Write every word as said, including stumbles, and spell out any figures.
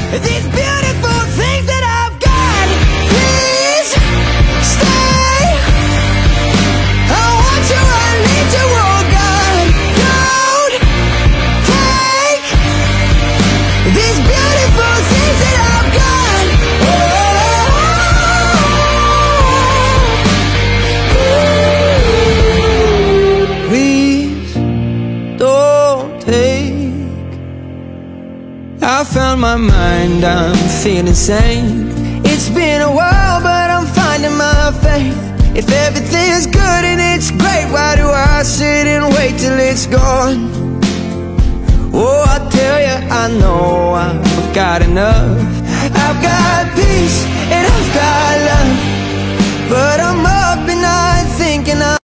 these beautiful things that I've got. Please stay. I want you, I need you, oh God. Don't take these beautiful things that I've got. Oh, please don't take. I found my mind, I'm feeling sane. It's been a while, but I'm finding my faith. If everything's good and it's great, why do I sit and wait till it's gone? Oh, I tell you, I know I've got enough. I've got peace and I've got love, but I'm up at night thinking I'm